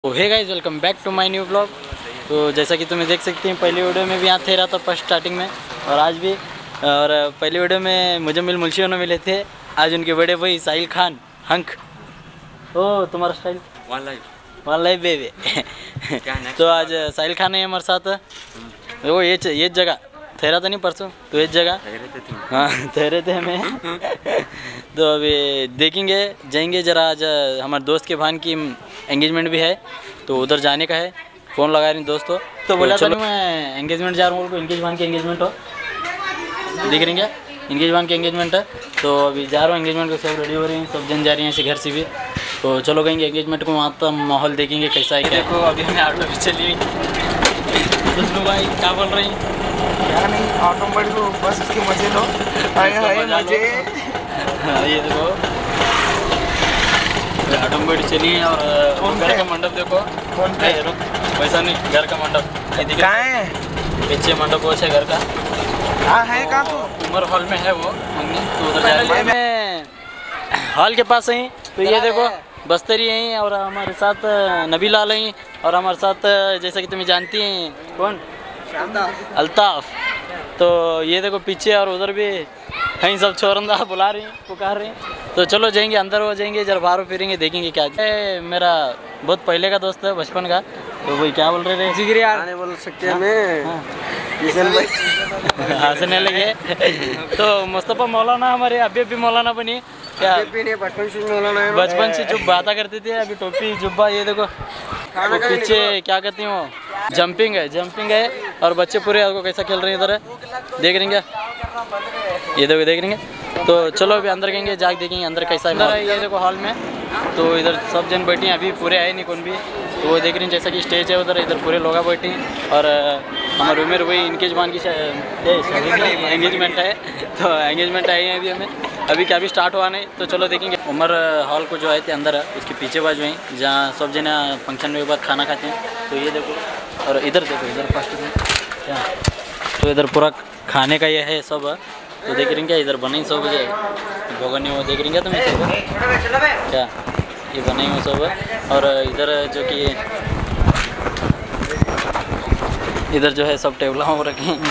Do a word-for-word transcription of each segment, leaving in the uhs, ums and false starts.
तो hey guys, welcome back to my new blog. तो जैसा कि तुम्हें देख सकती हैं, पहली वीडियो में भी यहाँ थे रहा था फर्स्ट स्टार्टिंग में, और आज भी। और पहली वीडियो में मुझे मिल मुल्शियों ने मिले थे। आज उनके बड़े भाई साहिल खान हंक। ओ तुम्हारा style one life one life baby. तो आज साहिल खान है हमारे साथ। वो ये ये जगह ठहरा था नहीं परसों, तो इस जगह हाँ ठहरे थे हमें। तो अभी देखेंगे, जाएंगे जरा। आज हमारे दोस्त के भान की एंगेजमेंट भी है, तो उधर जाने का है। फ़ोन लगा रही दोस्तों, तो बोला चलो मैं एंगेजमेंट जा रहा हूँ। एंगेज भान की एंगेजमेंट हो, देख रही क्या, एंगेज भान की एंगेजमेंट है। तो अभी जा रहा हूँ एंगेजमेंट को, सब रेडी हो रही हैं, सब जन जा रही हैं ऐसे घर से भी। तो चलो कहेंगे एंगेजमेंट को, वहाँ तो माहौल देखेंगे कैसा है। देखो अभी हमें ऑटो भी चली। दोस्तों भाई क्या बोल रही हैं? क्या नहीं, ऑटो बड़ी को बस उसके मजे लो। आए आए मजे। हाँ ये देखो ऑटो बड़ी चली है। और घर का मंडप देखो। कौन पे? रुक, वैसा नहीं, घर का मंडप ये दिख रहा है। पीछे मंडप वो है घर का। हाँ है कहाँ तो? उमर हॉल में है वो मंगनी, तो उधर जा रही है। मैं हॉल के पास ही। तो ये देखो बस्तरी यहीं, और हमारे साथ नबी लाल हैं, और हमारे साथ जैसा कि तुम्हें जानती हैं कौन, अल्ताफ। तो ये देखो पीछे, और उधर भी कहीं सब छोरंदा बुला रही हैं, पुकार रही हैं। तो चलो जाएंगे अंदर, हो जाएंगे जरा बाहर फिरेंगे, देखेंगे क्या। ए, मेरा बहुत पहले का दोस्त है, बचपन का। तो वही क्या बोल रहे थे, जिगर यार नहीं बोल सकते हमें। हंसने लगे। तो मुस्तफ़ा मौलाना हमारे अभी अभी मौलाना बनी क्या? बचपन से मौलाना, बचपन से जो बातें करते थे, अभी टोपी जुब्बा। ये देखो तो पीछे क्या कहती हूँ, जंपिंग है, जंपिंग है। और बच्चे पूरे आपको कैसा खेल रहे हैं इधर, देख रहे हैं क्या? ये देखो देख रहे हैं। तो चलो अभी अंदर गएंगे, जाके देखेंगे अंदर कैसा है। अंदर है ये देखो हॉल में। तो इधर सब जन बैठी हैं, अभी पूरे आए नहीं कौन भी। तो वो देख रही हैं जैसा कि स्टेज है उधर, इधर पूरे लोग बैठे हैं। और हमारे उमेर वही इनकेज मान की एंगेजमेंट है। तो एंगेजमेंट आई है अभी हमें, अभी क्या भी स्टार्ट हुआ नहीं। तो चलो देखेंगे। उमर हॉल को जो आए थे अंदर, उसके पीछे बाजू हैं जहाँ सब जना फंक्शन में बाद खाना खाते हैं। तो ये देखो, और इधर देखो, इधर फर्स्ट में क्या, तो इधर पूरा खाने का ये है सब। तो देख रही हैं क्या, इधर बने सब भोगन वो देख रही हैं क्या तुम्हें सब क्या, ये बने हुए सब। और इधर जो कि इधर जो है सब टेबल हो रखी हैं,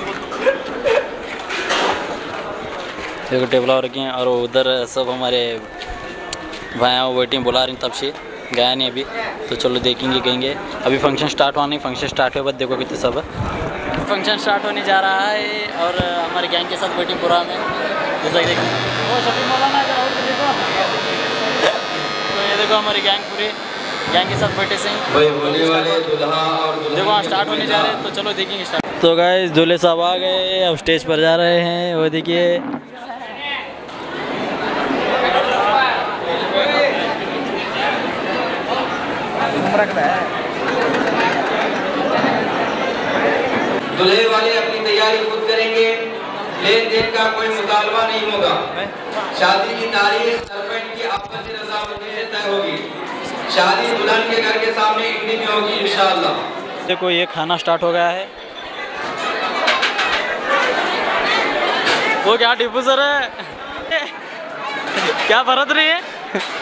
देखो टेबल हो रखी हैं। और उधर सब हमारे भाइयाँ वो बैठी बुला रही, तब से गया नहीं अभी। तो चलो देखेंगे कहेंगे। अभी फंक्शन स्टार्ट हुआ नहीं, फंक्शन स्टार्ट हुए बाद देखो कितने सब फंक्शन स्टार्ट होने जा रहा है। और हमारे गैंग के साथ बैठी पूरा में, जैसा कि देखो वो शफी मौलाना देखो। तो ये देखो हमारी गैंग पूरी गैंग के साथ बैठे से देखो वहाँ स्टार्ट होने जा रहे हैं। तो चलो देखेंगे स्टार्ट। तो गाइस दूल्हे साहब आ गए, अब स्टेज पर जा रहे हैं। वो देखिए दूल्हे वाले अपनी तैयारी खुद करेंगे, लेन देन का कोई मुतालबा नहीं होगा। शादी की तारीख सरपंच की आपसी रज़ामंदी से तय होगी। शादी दुल्हन के घर के सामने इंडी में होगी इंशाअल्लाह। देखो ये खाना स्टार्ट हो गया है। वो क्या टिप्पू सर है, क्या बरत रही है?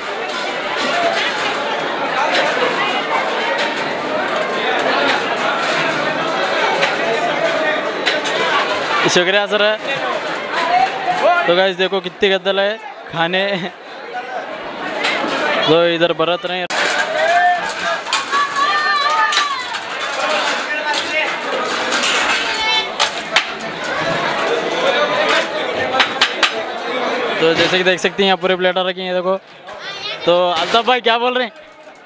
शुक्रिया सर। तो गाइस देखो कितनी गद्दल है खाने। तो इधर बरत रहे हैं। तो जैसे कि देख सकती हैं यहाँ पूरे प्लेटर रखी हैं देखो। तो अल्ताफ भाई क्या बोल रहे हैं?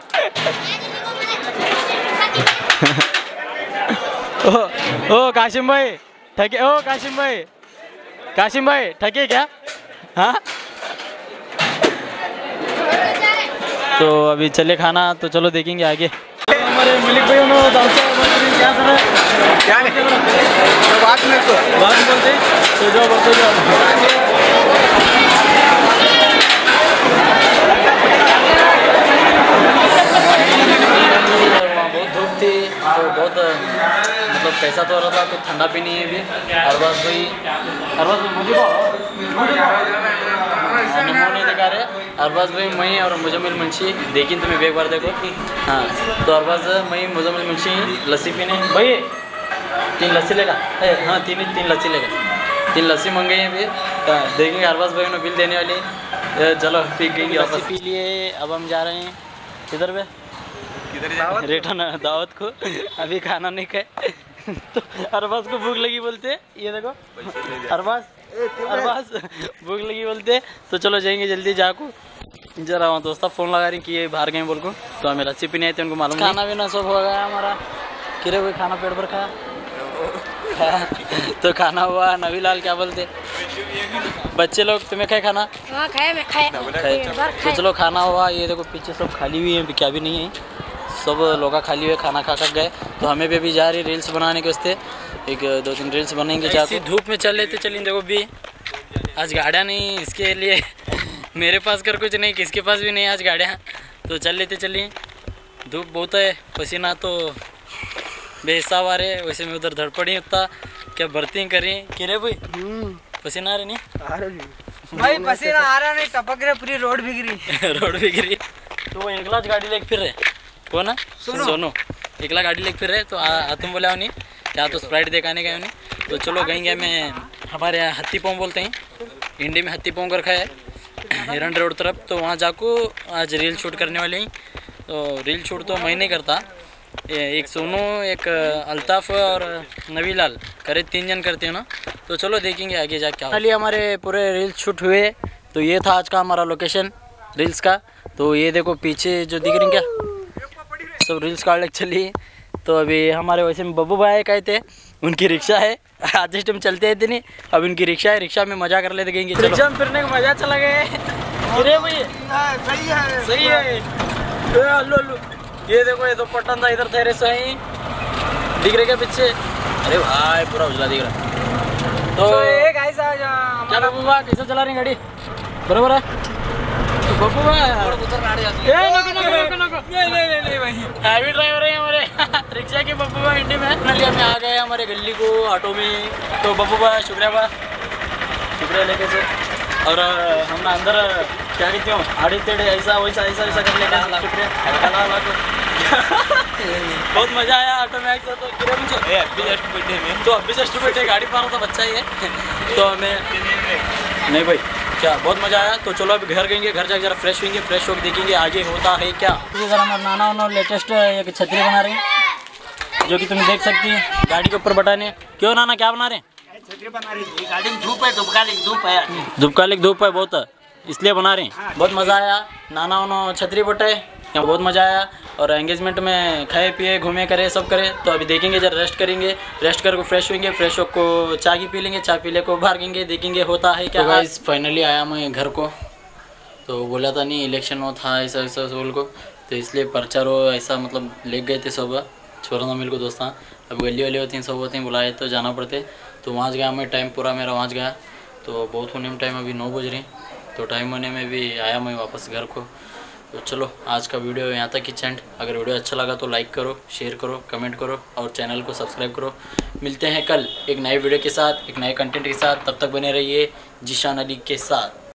ओ, ओ काशिम भाई ठके, ओ काशिम भाई, काशिम भाई ठके क्या? हाँ तो अभी चले खाना, तो चलो देखेंगे आगे। हमारे मलिक भाई क्या सर है क्या नहीं बात में तो बात बोलते तो जो बोलते जो बहुत धूप थी, तो बहुत मतलब कैसा तो हो रहा था, तो ठंडा भी नहीं है अभी। हर बात भाई हर बात मुझे नमो नहीं दिखा रहे। अरबाज भाई मई और मुजम्मिल मुंशी देखिए तुम्हें एक बार देखो। हाँ तो अरबाज मई मुजम्मिल मुंशी लस्सी पीने भाई तीन लस्सी लेगा। हाँ तीन ही तीन लस्सी लेगा। तीन लस्सी मंगाई हैं फिर देखेंगे। अरबाज भाई ने बिल देने वाली चलो पी गई वापस पी लिए। अब हम जा रहे हैं किधर पे रिटर्न दावत को। अभी खाना नहीं खाए तो अरबाज को भूख लगी बोलते ये देखो अरबाज अरबाज भूख लगी बोलते तो चलो जाएंगे जल्दी जाको। जरा वहाँ दोस्ता फ़ोन लगा रही कि ये बाहर गए बोल को तो हमें लस्सी पीने आए थे उनको मालूम खाना भी ना सब हो गया हमारा। किरे हुए खाना पेट भर खाया तो खाना हुआ। नवी लाल क्या बोलते बच्चे लोग तुम्हें खाए खाना? हाँ खाए मैं खाए तो चलो खाना हुआ। ये देखो पीछे सब खाली हुई है क्या भी नहीं है सब लोग खाली हुए खाना खा खा गए। तो हमें भी अभी जा रही रील्स बनाने के वास्ते एक दो तीन रील्स बनेंगे जाके। धूप में चल लेते चलिए। देखो भी आज गाड़ियाँ नहीं इसके लिए मेरे पास कर कुछ नहीं किसके पास भी नहीं आज गाड़ियाँ तो चल लेते चलिए। धूप बहुत है पसीना तो बेहिसाब आ रहे। वैसे मैं उधर धड़पड़ी उतना क्या बर्तिंग करी कि रे भाई पसीना आ रही नहीं आ रही भाई पसीना आ रहा नहीं टपक रहे पूरी रोड बिगड़ी रोड बिगड़ी। तो वो एकला गाड़ी लेके फिर रहे वो ना सोनो एकला गाड़ी लेके फिर रहे तो आ, तुम बोला नहीं क्या तो स्प्राइट दिखाने गए उन्हें। तो चलो गएंगे मैं हमारे यहाँ हत्ती पाँव बोलते हैं इंडी में हत्ती पाँव कर रखा है हिरन रोड तरफ। तो वहाँ जाको आज रील शूट करने वाले हैं। तो रील शूट तो मैं नहीं करता एक सोनू एक अल्ताफ़ और नवी लाल करे तीन जन करते हैं ना। तो चलो देखेंगे आगे जाके। खाली हमारे पूरे रील्स शूट हुए। तो ये था आज का हमारा लोकेशन रील्स का। तो ये देखो पीछे जो दिख रही क्या सब रील्स काट चली। तो अभी हमारे वैसे में बब्बू भाई कहे थे उनकी रिक्शा है आज इस टाइम चलते हैं इतनी। अब इनकी रिक्शा है रिक्शा में मजा कर लेते गएंगे। रिक्शा में फिरने का मजा चला गया अरे भाई सही है सही है। लो लो ये देखो ये तो पट्टन था इधर ठहरे सही दिख रहे क्या पीछे? अरे भाई पूरा उजला दिख रहा। तो क्या बब्बू भाई कैसे चला रही गाड़ी बराबर है? तो बब्बू भाई हैवी ड्राइवर है हमारे रिक्शा के बब्बू भाई इंडी में। नलिया में आ गए हमारे गली को ऑटो में। तो बब्बू भाई शुक्रिया भाई शुक्रिया लेके से। और हम ना अंदर क्या कहते हो आड़े टेढ़े ऐसा वैसा ऐसा ऐसा कर लेते शुक्रिया बहुत मजा आया ऑटो में। तो किरे मुझे अभी जस्ट बैठे में तो अभी जस्ट बैठे गाड़ी पार तो बच्चा ही है तो हमें नहीं भाई क्या बहुत मजा आया। तो चलो अभी घर गएंगे घर जाकर जरा फ्रेश होंगे फ्रेश होकर देखेंगे आगे होता है क्या। जरा हमारे नाना उन्होंने लेटेस्ट एक छतरी बना रहे हैं जो कि तुम देख सकती है गाड़ी के ऊपर बटाने। क्यों नाना क्या बना रहे हैं? छतरी बना रही है गाड़ी में धूप है धूपकालिक धूप है धूपकालिक धूप है बहुत इसलिए बना रहे हैं। बहुत मज़ा आया नाना उन्होंने छतरी बटाए यहाँ बहुत मज़ा आया। और एंगेजमेंट में खाए पिए घूमे करे सब करे। तो अभी देखेंगे जरा रेस्ट करेंगे रेस्ट करके फ्रेश होंगे फ्रेश होकर चाय की पी लेंगे चाय पी ले को भागेंगे देखेंगे होता है क्या। गाइस फाइनली आया मैं घर को। तो बोला था नहीं इलेक्शन में था ऐसा ऐसा बोल को तो इसलिए प्रचार हो ऐसा मतलब ले गए थे सब छोरा ना मिल को दोस्त। अब गली वाली होती हैं सब होती हैं बुलाए तो जाना पड़ते। तो वहाँ गया मैं टाइम पूरा मेरा वहाँ गया। तो बहुत होने में टाइम अभी नौ बज रही तो टाइम होने में भी आया मैं वापस घर को। तो चलो आज का वीडियो यहाँ तक ही चैंड। अगर वीडियो अच्छा लगा तो लाइक करो शेयर करो कमेंट करो और चैनल को सब्सक्राइब करो। मिलते हैं कल एक नए वीडियो के साथ एक नए कंटेंट के साथ। तब तक बने रहिए जीशान अली के साथ।